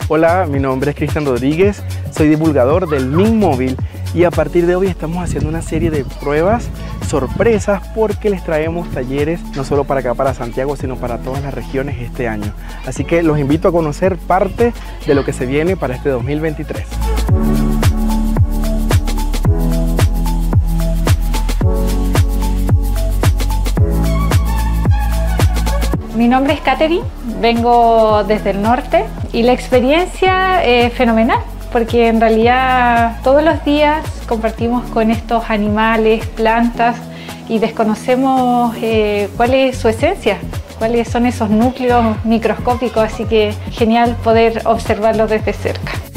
Hola, mi nombre es Cristian Rodríguez, soy divulgador del MIN Móvil y a partir de hoy estamos haciendo una serie de pruebas sorpresas porque les traemos talleres no solo para acá, para Santiago, sino para todas las regiones este año. Así que los invito a conocer parte de lo que se viene para este 2023. Mi nombre es Katherine, vengo desde el norte y la experiencia es fenomenal porque en realidad todos los días compartimos con estos animales, plantas y desconocemos cuál es su esencia, cuáles son esos núcleos microscópicos, así que genial poder observarlos desde cerca.